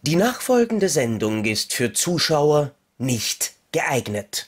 Die nachfolgende Sendung ist für Zuschauer nicht geeignet.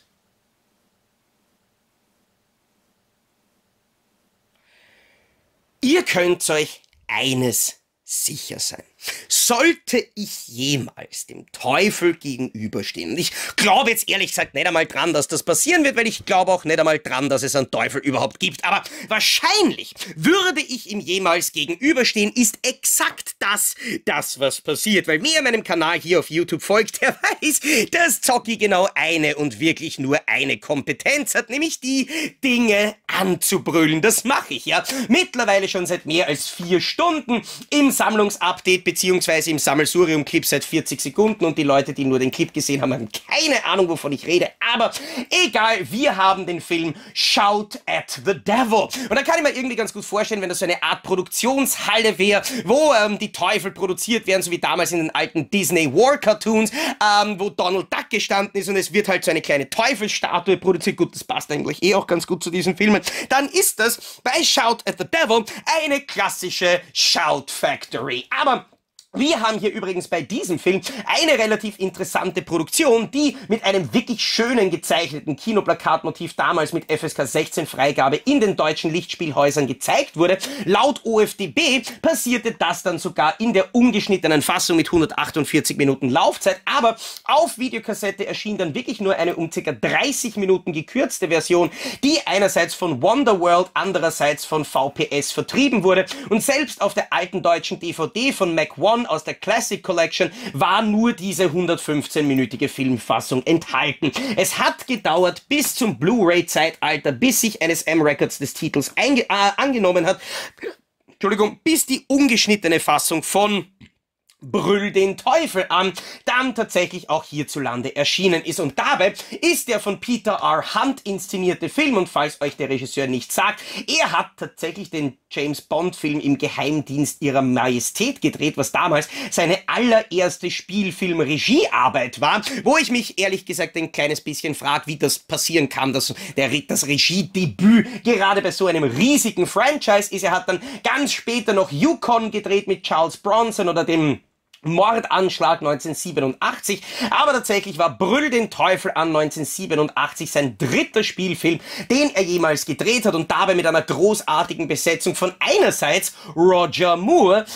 Ihr könnt euch eines sicher sein. Sollte ich jemals dem Teufel gegenüberstehen, und ich glaube jetzt ehrlich gesagt nicht einmal dran, dass das passieren wird, weil ich glaube auch nicht einmal dran, dass es einen Teufel überhaupt gibt, aber wahrscheinlich würde ich ihm jemals gegenüberstehen, ist exakt das, was passiert, weil wer meinem Kanal hier auf YouTube folgt, der weiß, dass Zocki genau eine und wirklich nur eine Kompetenz hat, nämlich die Dinge anzubrüllen. Das mache ich ja mittlerweile schon seit mehr als 4 Stunden im Sammlungsupdate beziehungsweise im Sammelsurium-Clip seit 40 Sekunden und die Leute, die nur den Clip gesehen haben, haben keine Ahnung, wovon ich rede, aber egal, wir haben den Film Shout at the Devil und da kann ich mir irgendwie ganz gut vorstellen, wenn das so eine Art Produktionshalle wäre, wo die Teufel produziert werden, so wie damals in den alten Disney War Cartoons, wo Donald Duck gestanden ist und es wird halt so eine kleine Teufelsstatue produziert, gut, das passt eigentlich eh auch ganz gut zu diesen Filmen, dann ist das bei Shout at the Devil eine klassische Shout Factory, aber wir haben hier übrigens bei diesem Film eine relativ interessante Produktion, die mit einem wirklich schönen gezeichneten Kinoplakatmotiv damals mit FSK 16 Freigabe in den deutschen Lichtspielhäusern gezeigt wurde. Laut OFDB passierte das dann sogar in der ungeschnittenen Fassung mit 148 Minuten Laufzeit, aber auf Videokassette erschien dann wirklich nur eine um ca. 30 Minuten gekürzte Version, die einerseits von Wonderworld, andererseits von VPS vertrieben wurde und selbst auf der alten deutschen DVD von Mac One aus der Classic Collection war nur diese 115-minütige Filmfassung enthalten. Es hat gedauert bis zum Blu-ray-Zeitalter, bis sich NSM Records des Titels angenommen hat, Entschuldigung, bis die ungeschnittene Fassung von Brüll den Teufel an, dann tatsächlich auch hierzulande erschienen ist. Und dabei ist der von Peter R. Hunt inszenierte Film, und falls euch der Regisseur nicht sagt, er hat tatsächlich den James Bond Film im Geheimdienst ihrer Majestät gedreht, was damals seine allererste Spielfilm-Regiearbeit war, wo ich mich ehrlich gesagt ein kleines bisschen frage, wie das passieren kann, dass das Regiedebüt gerade bei so einem riesigen Franchise ist. Er hat dann ganz später noch Yukon gedreht mit Charles Bronson oder dem Mordanschlag 1987, aber tatsächlich war Brüll den Teufel an 1987 sein 3. Spielfilm, den er jemals gedreht hat und dabei mit einer großartigen Besetzung von einerseits Roger Moore,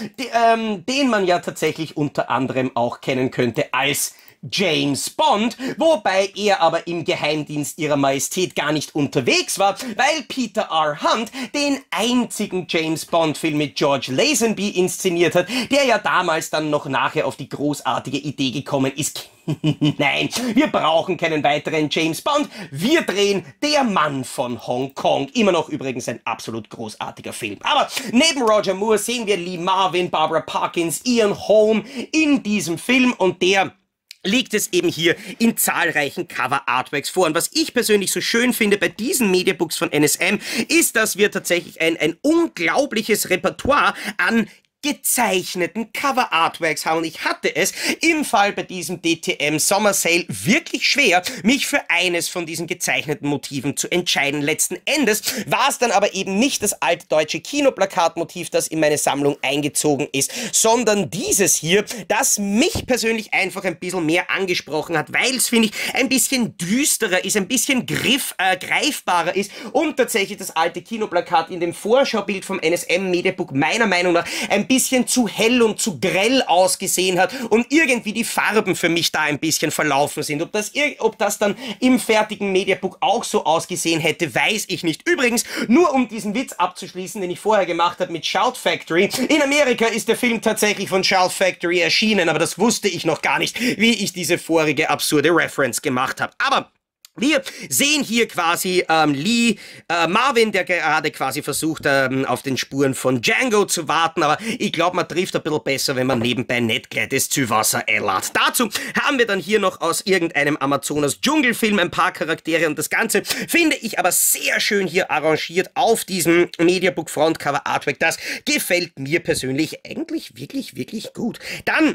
den man ja tatsächlich unter anderem auch kennen könnte als James Bond, wobei er aber im Geheimdienst ihrer Majestät gar nicht unterwegs war, weil Peter R. Hunt den einzigen James Bond Film mit George Lazenby inszeniert hat, der ja damals dann noch nachher auf die großartige Idee gekommen ist, nein, wir brauchen keinen weiteren James Bond, wir drehen Der Mann von Hongkong. Immer noch übrigens ein absolut großartiger Film. Aber neben Roger Moore sehen wir Lee Marvin, Barbara Parkins, Ian Holm in diesem Film und der liegt es eben hier in zahlreichen Cover-Artworks vor. Und was ich persönlich so schön finde bei diesen Mediabooks von NSM, ist, dass wir tatsächlich ein unglaubliches Repertoire an gezeichneten Cover-Artworks haben. Und ich hatte es im Fall bei diesem DTM Sommer Sale wirklich schwer, mich für eines von diesen gezeichneten Motiven zu entscheiden. Letzten Endes war es dann aber eben nicht das alte deutsche Kinoplakatmotiv, das in meine Sammlung eingezogen ist, sondern dieses hier, das mich persönlich einfach ein bisschen mehr angesprochen hat, weil es, finde ich, ein bisschen düsterer ist, ein bisschen greifbarer ist und tatsächlich das alte Kinoplakat in dem Vorschaubild vom NSM Mediabook meiner Meinung nach ein bisschen zu hell und zu grell ausgesehen hat und irgendwie die Farben für mich da ein bisschen verlaufen sind. Ob das dann im fertigen Mediabook auch so ausgesehen hätte, weiß ich nicht. Übrigens, nur um diesen Witz abzuschließen, den ich vorher gemacht habe mit Shout Factory. In Amerika ist der Film tatsächlich von Shout Factory erschienen, aber das wusste ich noch gar nicht, wie ich diese vorige absurde Reference gemacht habe. Aber wir sehen hier quasi Lee Marvin, der gerade quasi versucht, auf den Spuren von Django zu warten, aber ich glaube, man trifft ein bisschen besser, wenn man nebenbei nicht gleich das Zuwasser einlädt. Dazu haben wir dann hier noch aus irgendeinem Amazonas-Dschungelfilm ein paar Charaktere und das Ganze finde ich aber sehr schön hier arrangiert auf diesem Mediabook Frontcover Artwork. Das gefällt mir persönlich eigentlich wirklich, wirklich gut. Dann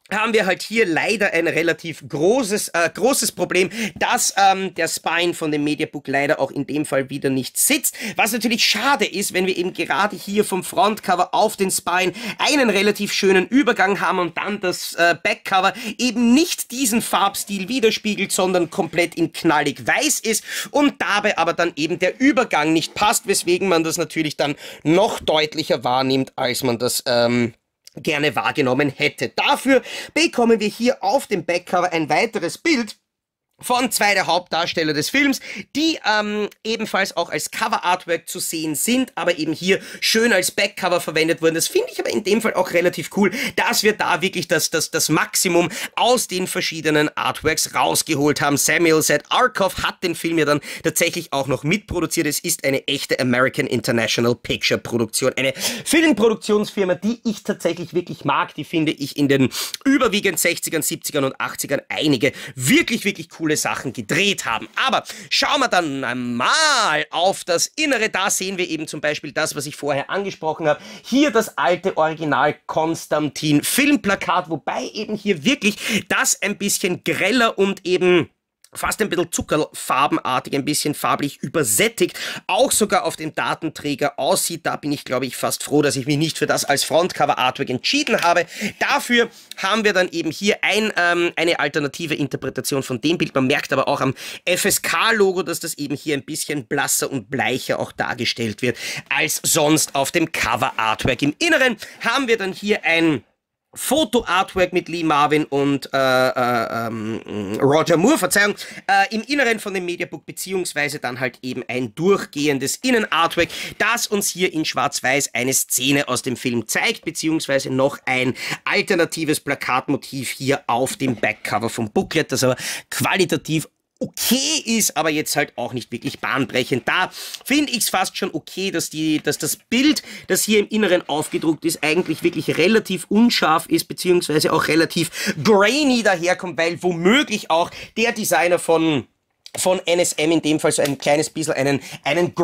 haben wir halt hier leider ein relativ großes Problem, dass der Spine von dem Mediabook leider auch in dem Fall wieder nicht sitzt, was natürlich schade ist, wenn wir eben gerade hier vom Frontcover auf den Spine einen relativ schönen Übergang haben und dann das Backcover eben nicht diesen Farbstil widerspiegelt, sondern komplett in knallig weiß ist und dabei aber dann eben der Übergang nicht passt, weswegen man das natürlich dann noch deutlicher wahrnimmt, als man das gerne wahrgenommen hätte. Dafür bekommen wir hier auf dem Backcover ein weiteres Bild von zwei der Hauptdarsteller des Films, die ebenfalls auch als Cover-Artwork zu sehen sind, aber eben hier schön als Backcover verwendet wurden. Das finde ich aber in dem Fall auch relativ cool, dass wir da wirklich das Maximum aus den verschiedenen Artworks rausgeholt haben. Samuel Z. Arkoff hat den Film ja dann tatsächlich auch noch mitproduziert. Es ist eine echte American International Picture Produktion, eine Filmproduktionsfirma, die ich tatsächlich wirklich mag. Die finde ich in den überwiegend 60ern, 70ern und 80ern einige wirklich coole Sachen gedreht haben. Aber schauen wir dann mal auf das Innere. Da sehen wir eben zum Beispiel das, was ich vorher angesprochen habe. Hier das alte Original Konstantin Filmplakat, wobei eben hier wirklich das ein bisschen greller und eben fast ein bisschen zuckerfarbenartig, ein bisschen farblich übersättigt, auch sogar auf dem Datenträger aussieht. Da bin ich, glaube ich, fast froh, dass ich mich nicht für das als Frontcover-Artwork entschieden habe. Dafür haben wir dann eben hier eine alternative Interpretation von dem Bild. Man merkt aber auch am FSK-Logo, dass das eben hier ein bisschen blasser und bleicher auch dargestellt wird, als sonst auf dem Cover-Artwork. Im Inneren haben wir dann hier ein Foto-Artwork mit Lee Marvin und Roger Moore, Verzeihung, im Inneren von dem Mediabook, beziehungsweise dann halt eben ein durchgehendes Innenartwork, das uns hier in Schwarz-Weiß eine Szene aus dem Film zeigt, beziehungsweise noch ein alternatives Plakatmotiv hier auf dem Backcover vom Booklet, das aber qualitativ okay ist, aber jetzt halt auch nicht wirklich bahnbrechend. Da finde ich es fast schon okay, dass das Bild, das hier im Inneren aufgedruckt ist, eigentlich wirklich relativ unscharf ist, beziehungsweise auch relativ grainy daherkommt, weil womöglich auch der Designer von NSM in dem Fall so ein kleines bisschen einen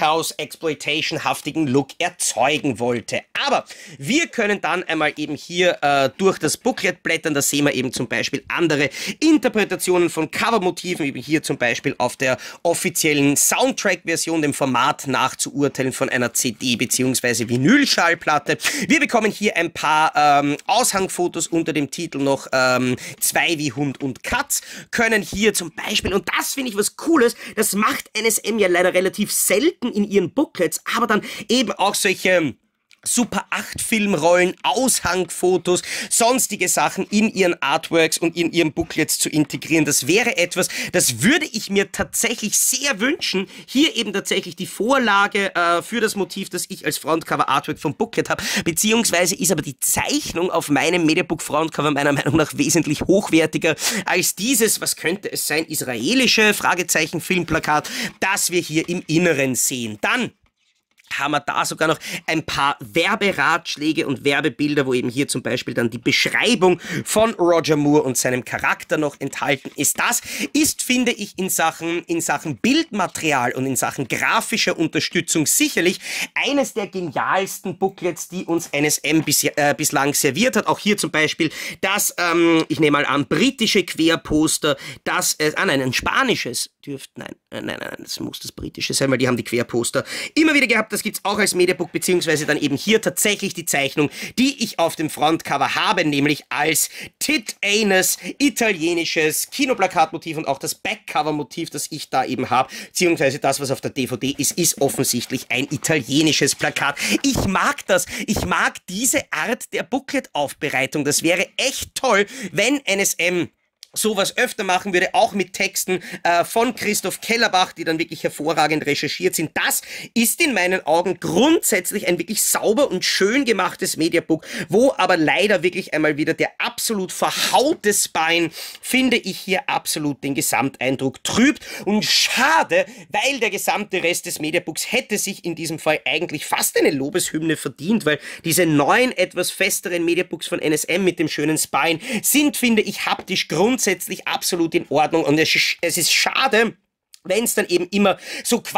Grindhouse-Exploitation-haftigen Look erzeugen wollte. Aber wir können dann einmal eben hier durch das Booklet blättern, da sehen wir eben zum Beispiel andere Interpretationen von Covermotiven, eben hier zum Beispiel auf der offiziellen Soundtrack-Version, dem Format nach zu urteilen von einer CD- bzw. Vinylschallplatte. Wir bekommen hier ein paar Aushangfotos unter dem Titel noch Zwei wie Hund und Katz, können hier zum Beispiel, und das finde ich was Cooles, das macht NSM ja leider relativ selten in ihren Booklets, aber dann eben auch solche Super 8 Filmrollen, Aushangfotos, sonstige Sachen in ihren Artworks und in ihren Booklets zu integrieren. Das wäre etwas, das würde ich mir tatsächlich sehr wünschen. Hier eben tatsächlich die Vorlage für das Motiv, das ich als Frontcover-Artwork vom Booklet habe, beziehungsweise ist aber die Zeichnung auf meinem Mediabook-Frontcover meiner Meinung nach wesentlich hochwertiger als dieses, was könnte es sein, israelische, Fragezeichen, Filmplakat, das wir hier im Inneren sehen. Dann haben wir da sogar noch ein paar Werberatschläge und Werbebilder, wo eben hier zum Beispiel dann die Beschreibung von Roger Moore und seinem Charakter noch enthalten ist. Das ist, finde ich, in Sachen Bildmaterial und in Sachen grafischer Unterstützung sicherlich eines der genialsten Booklets, die uns NSM bislang serviert hat. Auch hier zum Beispiel das, ich nehme mal an, britische Querposter, das, nein, ein spanisches nein, das muss das britische sein, weil die haben die Querposter immer wieder gehabt. Das gibt's auch als Mediabook, beziehungsweise dann eben hier tatsächlich die Zeichnung, die ich auf dem Frontcover habe, nämlich als Tit-Anus italienisches Kinoplakatmotiv, und auch das Backcover-Motiv, das ich da eben habe, beziehungsweise das, was auf der DVD ist offensichtlich ein italienisches Plakat. Ich mag das. Ich mag diese Art der Booklet-Aufbereitung. Das wäre echt toll, wenn NSM sowas öfter machen würde, auch mit Texten von Christoph Kellerbach, die dann wirklich hervorragend recherchiert sind. Das ist in meinen Augen grundsätzlich ein wirklich sauber und schön gemachtes Mediabook, wo aber leider wirklich einmal wieder der absolut verhaute Spine, finde ich, hier absolut den Gesamteindruck trübt. Und schade, weil der gesamte Rest des Mediabooks hätte sich in diesem Fall eigentlich fast eine Lobeshymne verdient, weil diese neuen, etwas festeren Mediabooks von NSM mit dem schönen Spine sind, finde ich, haptisch grundsätzlich absolut in Ordnung, und es ist schade, wenn es dann eben immer so quasi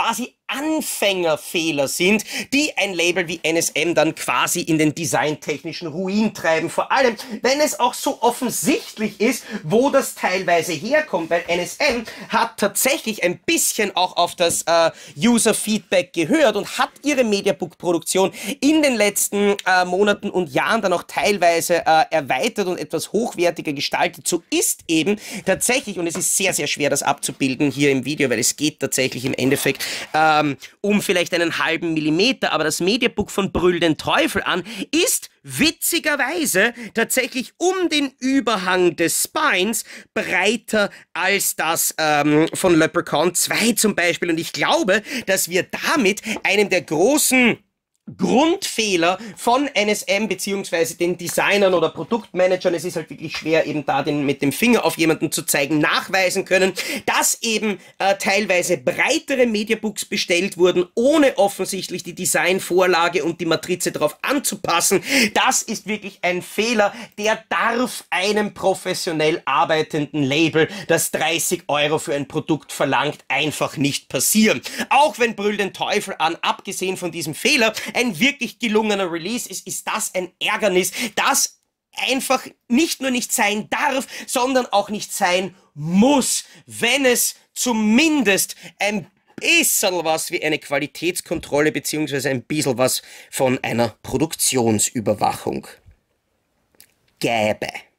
Anfängerfehler sind, die ein Label wie NSM dann quasi in den designtechnischen Ruin treiben. Vor allem, wenn es auch so offensichtlich ist, wo das teilweise herkommt, weil NSM hat tatsächlich ein bisschen auch auf das User-Feedback gehört und hat ihre Mediabook-Produktion in den letzten Monaten und Jahren dann auch teilweise erweitert und etwas hochwertiger gestaltet. So ist eben tatsächlich, und es ist sehr, sehr schwer, das abzubilden hier im Video, weil es geht tatsächlich im Endeffekt um vielleicht einen halben Millimeter, aber das Mediabook von Brüll den Teufel an ist witzigerweise tatsächlich um den Überhang des Spines breiter als das von Leprechaun 2 zum Beispiel. Und ich glaube, dass wir damit einem der großen Grundfehler von NSM beziehungsweise den Designern oder Produktmanagern, es ist halt wirklich schwer, eben da mit dem Finger auf jemanden zu zeigen, nachweisen können, dass eben teilweise breitere Mediabooks bestellt wurden, ohne offensichtlich die Designvorlage und die Matrize darauf anzupassen. Das ist wirklich ein Fehler, der darf einem professionell arbeitenden Label, das 30 € für ein Produkt verlangt, einfach nicht passieren. Auch wenn Brüll den Teufel an, abgesehen von diesem Fehler, ein wirklich gelungener Release ist das ein Ärgernis, das einfach nicht nur nicht sein darf, sondern auch nicht sein muss, wenn es zumindest ein bisschen was wie eine Qualitätskontrolle beziehungsweise ein bisschen was von einer Produktionsüberwachung gäbe.